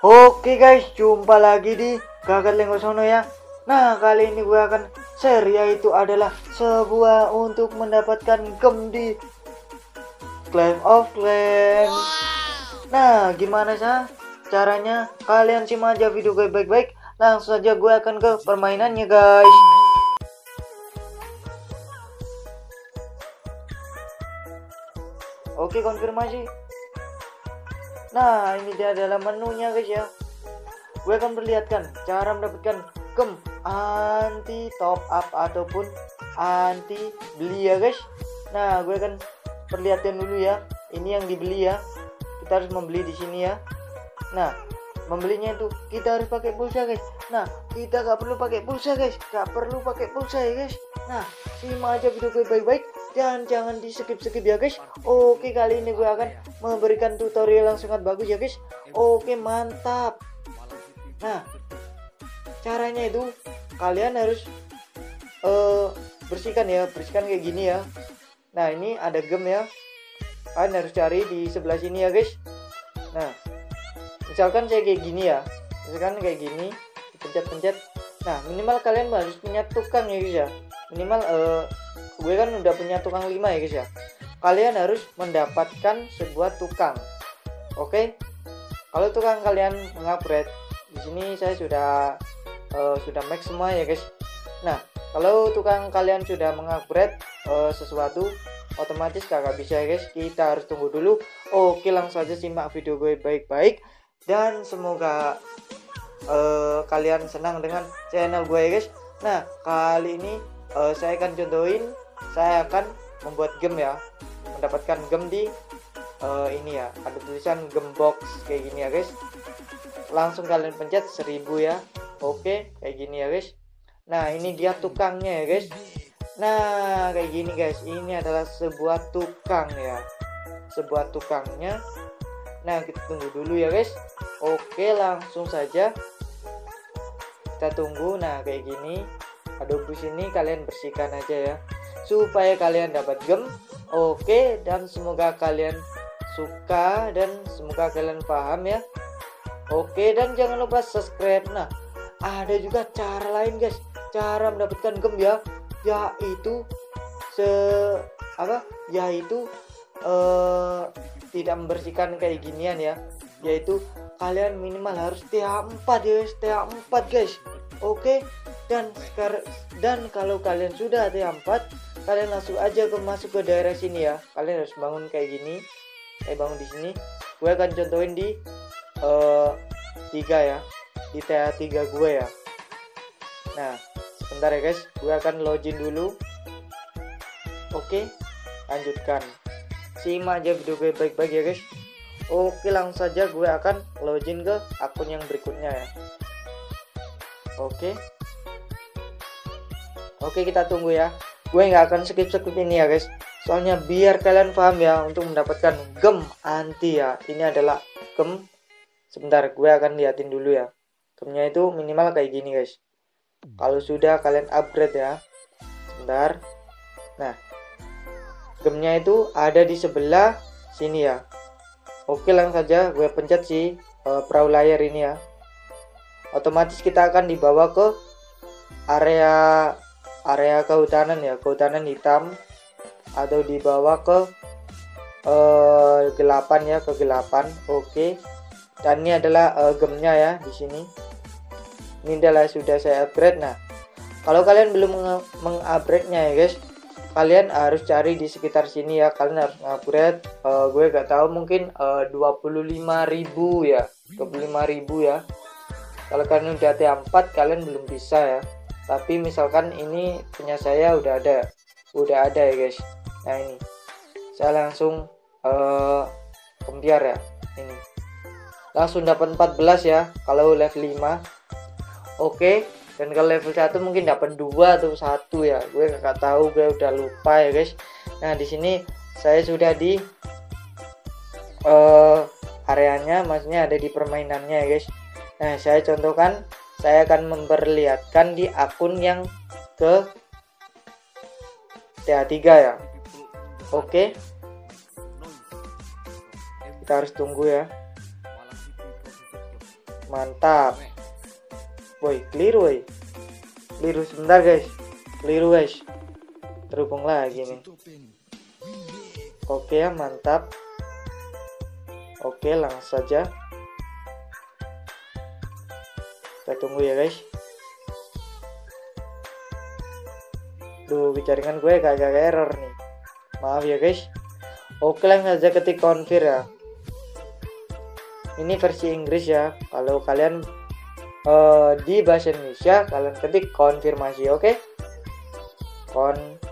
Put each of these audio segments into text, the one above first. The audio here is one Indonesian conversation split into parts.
Oke guys, jumpa lagi di Gagat Lenggosono ya. Nah, kali ini gue akan share, yaitu adalah sebuah untuk mendapatkan gem di Clash of Clans. Nah, gimana sih caranya? Kalian simak aja video gue baik-baik. Langsung saja gue akan ke permainannya guys. Oke, konfirmasi. Nah, ini dia adalah menunya guys ya. Gue akan perlihatkan cara mendapatkan gem anti top up ataupun anti beli ya guys. Nah, gue akan perlihatkan dulu ya. Ini yang dibeli ya. Kita harus membeli di sini ya. Nah, membelinya itu kita harus pakai pulsa guys. Nah, kita gak perlu pakai pulsa guys. Gak perlu pakai pulsa ya guys. Nah, simak aja video gue baik-baik dan jangan di skip ya guys. Oke, kali ini gue akan memberikan tutorial yang sangat bagus ya guys. Oke, mantap. Nah, caranya itu kalian harus bersihkan kayak gini ya. Nah, ini ada gem ya. Kalian harus cari di sebelah sini ya guys. Nah, misalkan saya kayak gini ya. Misalkan kayak gini, pencet-pencet. Nah, minimal kalian harus punya tukang ya guys ya. Minimal gue kan udah punya tukang 5 ya guys ya. Kalian harus mendapatkan sebuah tukang. Oke. Kalau tukang kalian mengupgrade, di sini saya sudah max semua ya guys. Nah, kalau tukang kalian sudah mengupgrade sesuatu, otomatis kakak bisa ya guys. Kita harus tunggu dulu. Oke, langsung saja simak video gue baik-baik dan semoga kalian senang dengan channel gue ya guys. Nah, kali ini saya akan contohin, saya akan membuat gem ya, mendapatkan gem di ini ya, ada tulisan gem box kayak gini ya guys. Langsung kalian pencet 1000 ya. Oke, kayak gini ya guys. Nah, ini dia tukangnya ya guys. Nah, kayak gini guys, ini adalah sebuah tukang ya, sebuah tukangnya. Nah, kita tunggu dulu ya guys. Oke, langsung saja kita tunggu. Nah, kayak gini. Adobe sini kalian bersihkan aja ya, supaya kalian dapat gem. Oke, dan semoga kalian suka dan semoga kalian paham ya. Oke, dan jangan lupa subscribe. Nah, ada juga cara lain guys, cara mendapatkan gem ya, yaitu tidak membersihkan kayak ginian ya, yaitu kalian minimal harus TH4 ya guys, TH4 guys. Oke, dan kalau kalian sudah TH4, kalian langsung aja masuk ke daerah sini ya. Kalian harus bangun kayak gini. Bangun di sini. Gue akan contohin di 3 ya, di TH3 gue ya. Nah, sebentar ya guys, gue akan login dulu. Oke, lanjutkan. Simak aja video gue baik-baik ya guys. Oke, langsung saja gue akan login ke akun yang berikutnya ya. Oke, kita tunggu ya. Gue nggak akan skip ini ya guys, soalnya biar kalian paham ya, untuk mendapatkan gem anti ya. Ini adalah gem. Sebentar, gue akan liatin dulu ya. Gemnya itu minimal kayak gini guys. Kalau sudah kalian upgrade ya. Sebentar. Nah, gemnya itu ada di sebelah sini ya. Oke, langsung saja gue pencet si perahu layar ini ya. Otomatis kita akan dibawa ke area kehutanan ya, kehutanan hitam, atau dibawa ke gelapan ya, ke gelapan. Oke, dan ini adalah gemnya ya di sini. Ini adalah sudah saya upgrade. Nah, kalau kalian belum mengupgrade-nya ya guys, kalian harus cari di sekitar sini ya. Kalian harus upgrade. Gue gak tahu, mungkin 25.000 ya, 25.000 ya. Kalau kalian udah T4 kalian belum bisa ya. Tapi misalkan ini punya saya udah ada ya guys. Nah, ini saya langsung kempiar ya. Ini langsung dapat 14 ya kalau level 5. Oke, dan kalau level 1 mungkin dapat 2 atau 1 ya. Gue nggak tahu, gue udah lupa ya guys. Nah, di sini saya sudah di areanya, maksudnya ada di permainannya ya guys. Nah, saya contohkan, saya akan memperlihatkan di akun yang ke TH3 ya. Oke, kita harus tunggu ya. Mantap. Woi, keliru woi. Keliru sebentar guys. Keliru guys. Terhubung lagi nih. Oke ya, mantap. Oke, langsung saja. Kita tunggu ya guys. Duh, jaringan gue agak error nih. Maaf ya guys. Oke, langsung saja ketik confirm ya. Ini versi Inggris ya. Kalau kalian di bahasa Indonesia kalian ketik konfirmasi, oke? Confirm.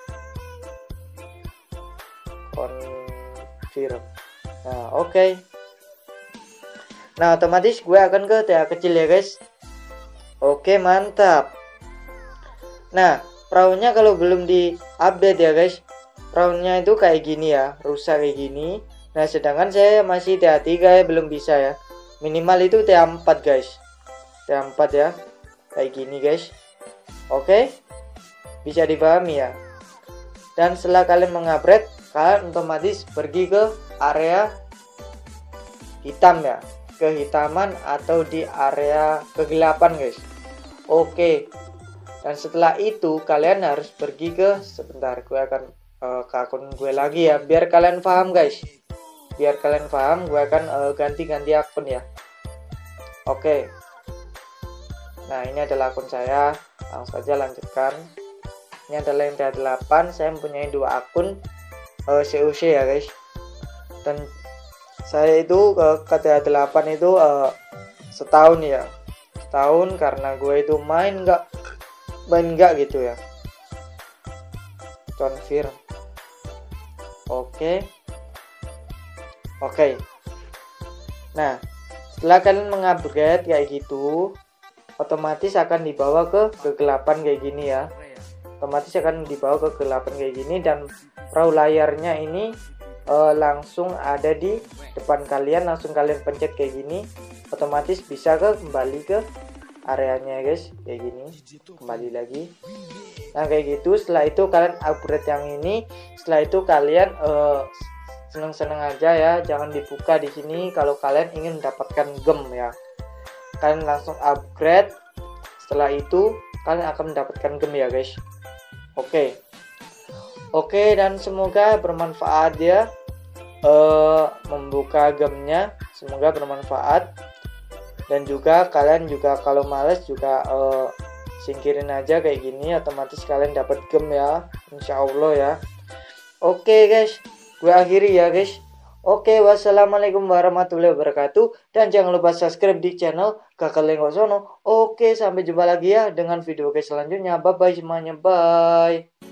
Nah, oke. Nah, otomatis gue akan ke TA kecil ya guys. Oke, mantap. Nah, perahunya kalau belum di-update ya guys, perahunya itu kayak gini ya, rusak kayak gini. Nah, sedangkan saya masih TA3 ya, belum bisa ya. Minimal itu TA4 guys. TA4 ya, kayak gini guys. Oke, bisa dipahami ya. Dan setelah kalian mengupgrade, kalian otomatis pergi ke area hitam ya, kehitaman atau di area kegelapan guys. Oke, dan setelah itu kalian harus pergi ke, sebentar gue akan ke akun gue lagi ya, biar kalian paham guys. Biar kalian paham, gue akan ganti-ganti akun ya. Oke, nah ini adalah akun saya, langsung saja lanjutkan. Ini adalah yang TA8, saya mempunyai 2 akun COC ya guys. Dan saya itu ke TA8 itu setahun ya, setahun karena gue itu main nggak gitu ya. Confirm. Oke. Nah, setelah kalian mengupgrade kayak gitu, otomatis akan dibawa ke kegelapan kayak gini ya. Otomatis akan dibawa ke kegelapan kayak gini, dan perahu layarnya ini langsung ada di depan kalian. Langsung kalian pencet kayak gini, otomatis bisa kembali ke areanya guys, kayak gini, kembali lagi. Nah kayak gitu. Setelah itu kalian upgrade yang ini. Setelah itu kalian seneng-seneng aja ya, jangan dibuka di sini kalau kalian ingin mendapatkan gem ya. Kalian langsung upgrade, setelah itu kalian akan mendapatkan gem ya guys. Oke, dan semoga bermanfaat ya, membuka gemnya, semoga bermanfaat. Dan juga kalian juga kalau males juga singkirin aja kayak gini, otomatis kalian dapat gem ya, insya Allah ya. Oke guys, gue akhiri ya guys. Oke, wassalamualaikum warahmatullahi wabarakatuh. Dan jangan lupa subscribe di channel Kakak Lengkok Sono. Oke, sampai jumpa lagi ya dengan video guys selanjutnya. Bye bye semuanya, bye.